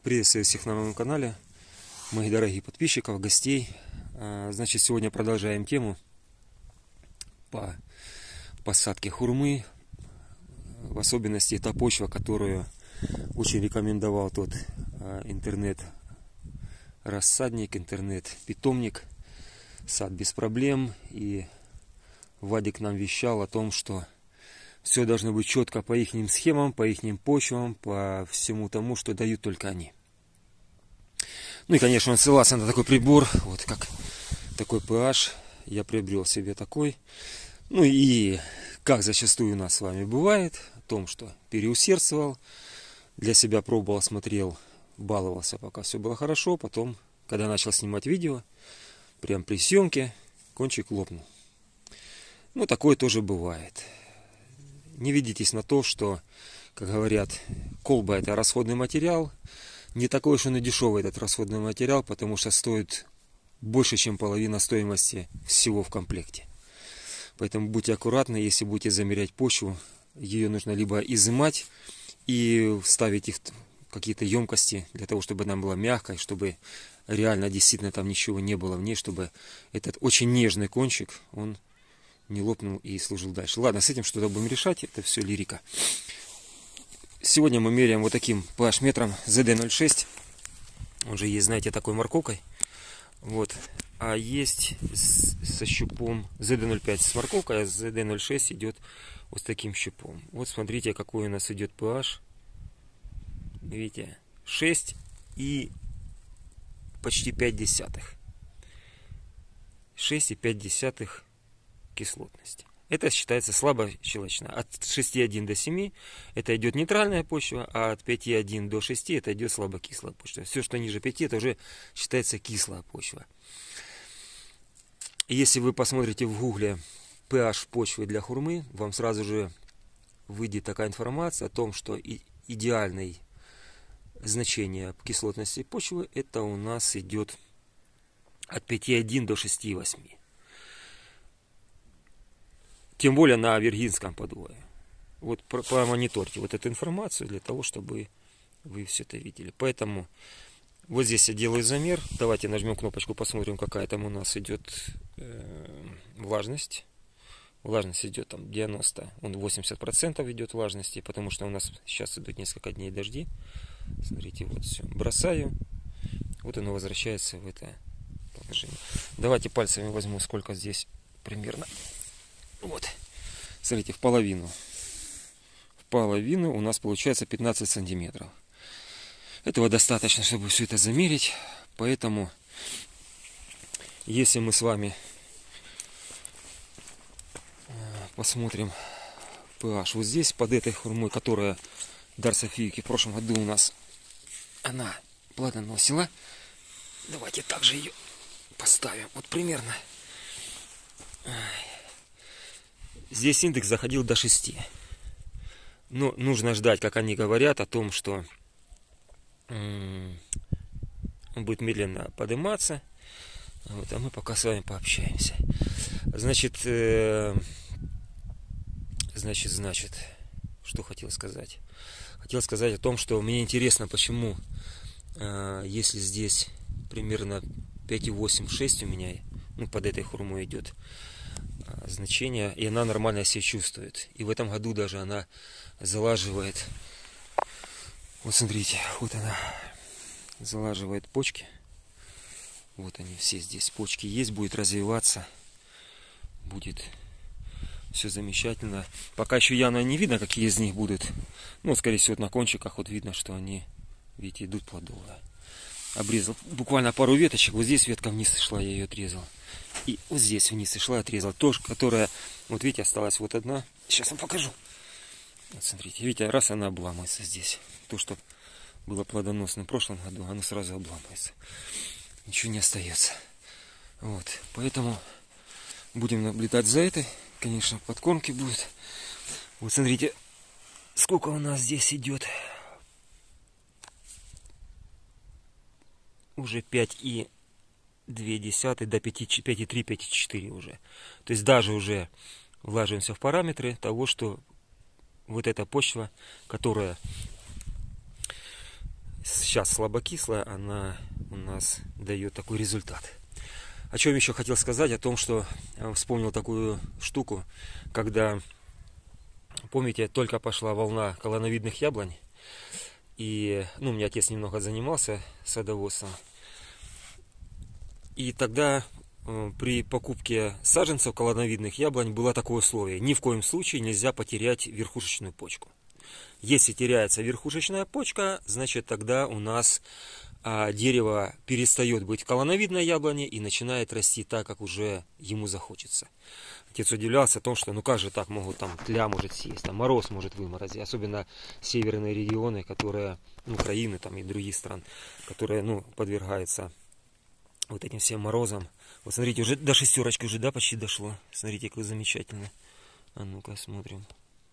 Приветствую всех на моем канале, моих дорогих подписчиков, гостей. Значит, сегодня продолжаем тему по посадке хурмы. В особенности та почва, которую очень рекомендовал тот интернет-рассадник, интернет-питомник. Сад без проблем. И Вадик нам вещал о том, что все должно быть четко по их схемам, по их почвам, по всему тому, что дают только они. Ну и, конечно, он ссылался на такой прибор, вот как такой pH. Я приобрел себе такой. Ну и, как зачастую у нас с вами бывает, о том, что переусердствовал, для себя пробовал, смотрел, баловался, пока все было хорошо. Потом, когда начал снимать видео, прям при съемке, кончик лопнул. Ну, такое тоже бывает. Не ведитесь на то, что, как говорят, колба — это расходный материал. Не такой уж он и дешевый этот расходный материал, потому что стоит больше, чем половина стоимости всего в комплекте. Поэтому будьте аккуратны, если будете замерять почву, ее нужно либо изымать и ставить их в какие-то емкости, для того, чтобы она была мягкой, чтобы реально действительно там ничего не было в ней, чтобы этот очень нежный кончик, он не лопнул и служил дальше. Ладно, с этим что-то будем решать, это все лирика. Сегодня мы меряем вот таким pH-метром ZD06. Он же есть, знаете, такой морковкой. Вот. А есть со щупом ZD05 с морковкой, а ZD06 идет вот с таким щупом. Вот смотрите, какой у нас идет pH. Видите? 6 и почти 0,5. 6,5 кислотности. Это считается слабощелочно. От 6,1 до 7 это идет нейтральная почва, а от 5,1 до 6 это идет слабокислая почва. Все, что ниже 5, это уже считается кислая почва. И если вы посмотрите в гугле pH почвы для хурмы, вам сразу же выйдет такая информация о том, что идеальное значение кислотности почвы это у нас идет от 5,1 до 6,8. Тем более на виргинском подвое. Вот промониторьте вот эту информацию для того, чтобы вы все это видели. Поэтому вот здесь я делаю замер. Давайте нажмем кнопочку, посмотрим, какая там у нас идет влажность. Влажность идет там 90, он 80% идет влажности, потому что у нас сейчас идут несколько дней дожди. Смотрите, вот все. Бросаю. Вот оно возвращается в это положение. Давайте пальцами возьму, сколько здесь примерно. Вот, смотрите, в половину у нас получается 15 сантиметров. Этого достаточно, чтобы все это замерить. Поэтому, если мы с вами посмотрим pH вот здесь, под этой хурмой, которая Дарсофийки в прошлом году у нас, она плодоносила. Давайте также ее поставим, вот примерно. Здесь индекс заходил до 6. Но нужно ждать, как они говорят, о том, что он будет медленно подниматься. Вот, а мы пока с вами пообщаемся. Значит, что хотел сказать? Хотел сказать о том, что мне интересно, почему, если здесь примерно 5,8-6 у меня, ну, под этой хурмой идет значение, и она нормально себя чувствует. И в этом году даже она залаживает. Вот смотрите, вот она залаживает почки. Вот они все здесь. Почки есть, будет развиваться. Будет все замечательно. Пока еще явно не видно, какие из них будут. Ну, скорее всего, на кончиках вот видно, что они, видите, идут плодовые. Обрезал буквально пару веточек. Вот здесь ветка вниз шла, я ее отрезал. И вот здесь вниз и шла, отрезал. Тоже, которая, вот видите, осталась вот одна. Сейчас вам покажу. Вот смотрите, видите, раз она обламывается здесь. То, что было плодоносно в прошлом году, оно сразу обламывается. Ничего не остается. Вот, поэтому будем наблюдать за этой. Конечно, подкормки будут. Вот смотрите, сколько у нас здесь идет. Уже 5,2 до 5,3, 5,4 уже. То есть даже уже влаживаемся в параметры того, что вот эта почва, которая сейчас слабокислая, она у нас дает такой результат. О чем еще хотел сказать, о том, что вспомнил такую штуку, когда, помните, только пошла волна колоновидных яблонь, и, ну, у меня отец немного занимался садоводством, и тогда при покупке саженцев колоновидных яблонь было такое условие: ни в коем случае нельзя потерять верхушечную почку. Если теряется верхушечная почка, значит тогда у нас дерево перестает быть колоновидной яблоней и начинает расти так, как уже ему захочется. Отец удивлялся о том, что ну как же так могут, там тля может съесть, там мороз может выморозить, особенно северные регионы, которые, ну, Украины там и других стран, которые, ну, подвергаются вот этим всем морозам. Вот смотрите, уже до шестерочки уже, да, почти дошло. Смотрите, как замечательно. А ну-ка смотрим.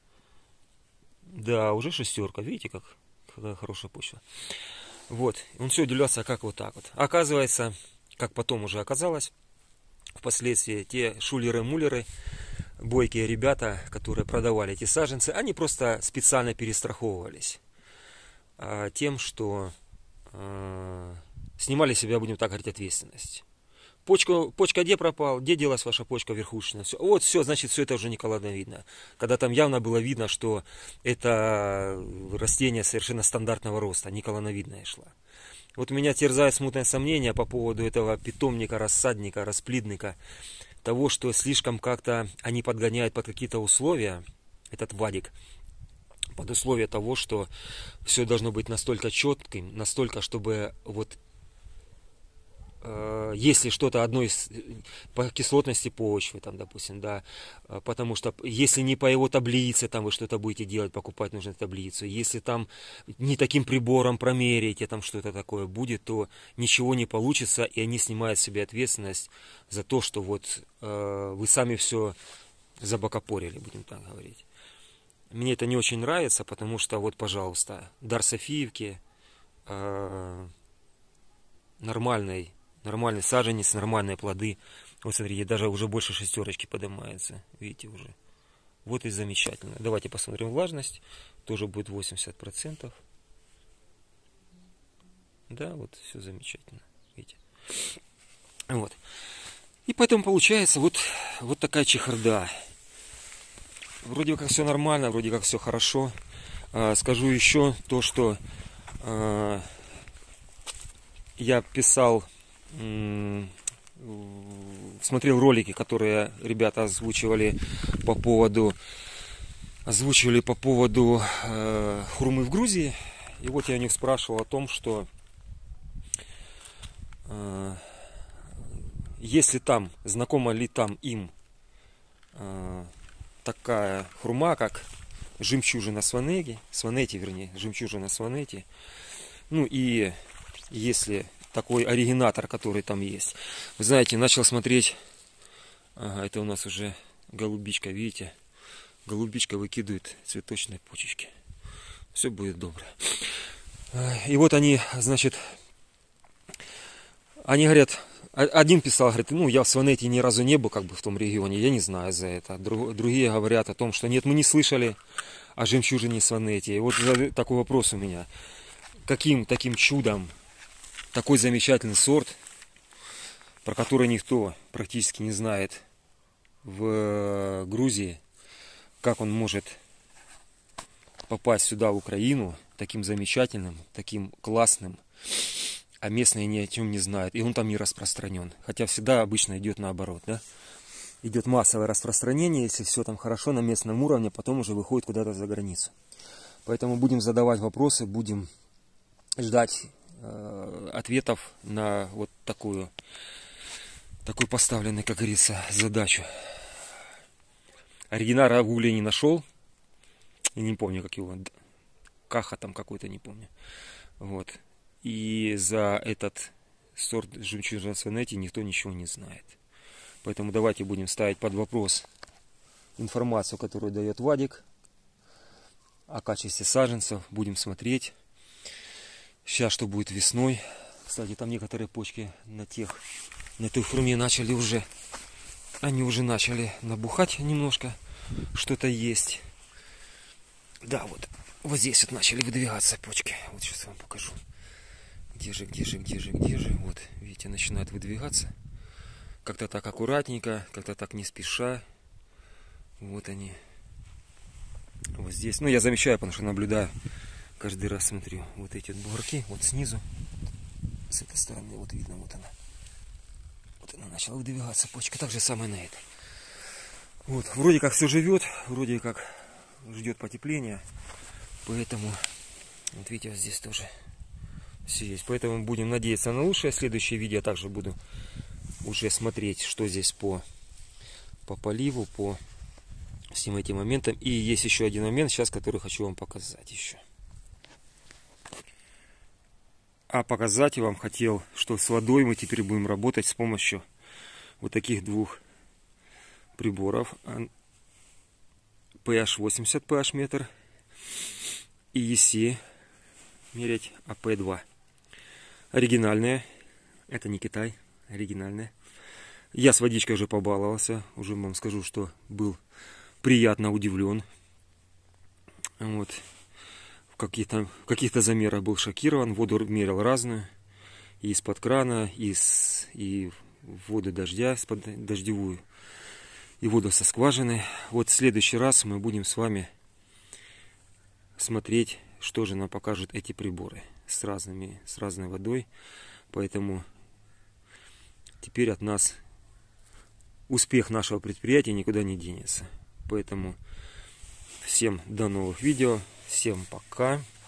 Да, уже шестерка, видите, какая хорошая почва. Вот, он все удивлялся, как вот так вот. Оказывается, как потом уже оказалось, впоследствии те шулеры-мулеры, бойкие ребята, которые продавали эти саженцы, они просто специально перестраховывались тем, что снимали с себя, будем так говорить, ответственность. Почка где пропал? Где делась ваша почка верхушечная? Все. Вот все, значит, все это уже не колоновидно. Когда там явно было видно, что это растение совершенно стандартного роста, не колоновидное шло. Вот меня терзает смутное сомнение по поводу этого питомника, рассадника, расплидника, того, что слишком как-то они подгоняют под какие-то условия, этот вадик, под условие того, что все должно быть настолько четким, настолько, чтобы вот если что-то одно из по кислотности почвы, там, допустим, да, потому что если не по его таблице там вы что-то будете делать, покупать нужно таблицу, если там не таким прибором промеряете, там что-то такое будет, то ничего не получится, и они снимают с себя ответственность за то, что вот вы сами все забокопорили, будем так говорить. Мне это не очень нравится, потому что вот, пожалуйста, дар Софиевки, нормальный саженец, нормальные плоды. Вот смотрите, даже уже больше шестерочки поднимается. Видите уже. Вот и замечательно. Давайте посмотрим влажность. Тоже будет 80%. Да, вот все замечательно. Видите. Вот. И поэтому получается вот такая чехарда. Вроде как все нормально, вроде как все хорошо. Скажу еще то, что я писал, смотрел ролики, которые ребята озвучивали по поводу хурмы в Грузии. И вот я у них спрашивал о том, что если там, знакома ли там им такая хурма, как жемчужина сванети, жемчужина сванети. Ну и если такой оригинатор, который там есть. Вы знаете, начал смотреть. Ага, это у нас уже голубичка, видите? Голубичка выкидывает цветочные почечки. Все будет добро. И вот они, значит, они говорят, один писал, говорит, ну я в Сванете ни разу не был, как бы в том регионе, я не знаю за это. Другие говорят о том, что нет, мы не слышали о жемчужине Сванете. И вот такой вопрос у меня. Каким таким чудом такой замечательный сорт, про который никто практически не знает в Грузии, как он может попасть сюда, в Украину, таким замечательным, таким классным, а местные ни о чем не знают, и он там не распространен. Хотя всегда обычно идет наоборот, да? Идет массовое распространение, если все там хорошо на местном уровне, потом уже выходит куда-то за границу. Поэтому будем задавать вопросы, будем ждать ответов на вот такую поставленную, как говорится, задачу. Оригинала в гугле не нашел. И не помню, как его. Каха там какой-то, не помню. Вот. И за этот сорт жемчужина сванети никто ничего не знает. Поэтому давайте будем ставить под вопрос информацию, которую дает Вадик о качестве саженцев. Будем смотреть. Сейчас что будет весной. Кстати, там некоторые почки на той хурме начали уже. Они уже начали набухать немножко. Что-то есть. Да, вот здесь вот начали выдвигаться почки. Вот сейчас вам покажу. Где же? Вот, видите, начинает выдвигаться. Как-то так аккуратненько, как-то так не спеша. Вот они. Вот здесь. Ну, я замечаю, потому что наблюдаю. Каждый раз смотрю. Вот эти вот бугорки. Вот снизу. С этой стороны. Вот видно, вот она. Вот она начала выдвигаться. Почка. Так же самое на этой. Вот. Вроде как все живет. Вроде как ждет потепления. Поэтому, вот видите, вот здесь тоже все есть. Поэтому будем надеяться на лучшее. Следующее видео также буду уже смотреть, что здесь по поливу, по всем этим моментам. И есть еще один момент сейчас, который хочу вам показать еще. А показать я вам хотел, что с водой мы теперь будем работать с помощью вот таких двух приборов. pH 80 pH метр и EC мерять AP2. Оригинальные. Это не Китай, оригинальные. Я с водичкой уже побаловался. Уже вам скажу, что был приятно удивлен. Вот. В каких-то замерах был шокирован. Воду мерил разную. И из-под крана, и воду дождя, из-под дождевую. И воду со скважины. Вот в следующий раз мы будем с вами смотреть, что же нам покажут эти приборы с разной водой. Поэтому теперь от нас успех нашего предприятия никуда не денется. Поэтому всем до новых видео. Всем пока.